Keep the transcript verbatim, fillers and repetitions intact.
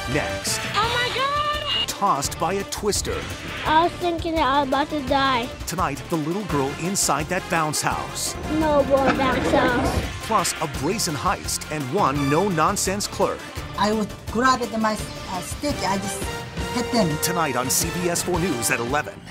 Next, Oh my God! tossed by a twister. I was thinking that I was about to die. Tonight, the little girl inside that bounce house. No more bounce house. Plus, a brazen heist and one no-nonsense clerk. I would grab it in my uh, stick. I just hit them. Tonight on C B S four News at eleven.